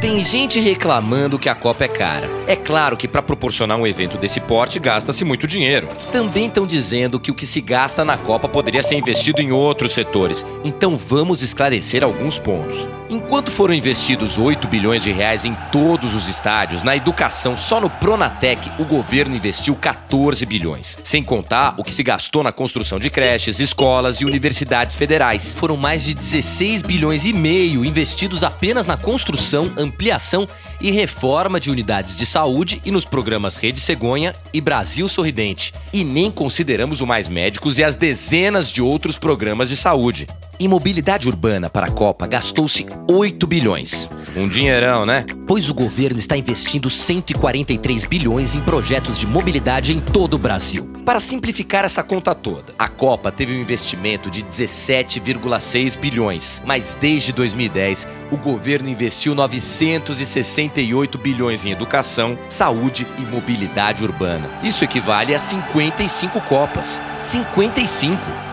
Tem gente reclamando que a Copa é cara. É claro que para proporcionar um evento desse porte gasta-se muito dinheiro. Também estão dizendo que o que se gasta na Copa poderia ser investido em outros setores. Então vamos esclarecer alguns pontos. Enquanto foram investidos 8 bilhões de reais em todos os estádios, na educação, só no Pronatec o governo investiu 14 bilhões. Sem contar o que se gastou na construção de creches, escolas e universidades federais. Foram mais de 16 bilhões e meio investidos apenas na construção, ampliação e reforma de unidades de saúde e nos programas Rede Cegonha e Brasil Sorridente. E nem consideramos o Mais Médicos e as dezenas de outros programas de saúde. Em mobilidade urbana para a Copa, gastou-se 8 bilhões. Um dinheirão, né? Pois o governo está investindo 143 bilhões em projetos de mobilidade em todo o Brasil. Para simplificar essa conta toda, a Copa teve um investimento de 17,6 bilhões, mas desde 2010 o governo investiu 968 bilhões em educação, saúde e mobilidade urbana. Isso equivale a 55 Copas. 55!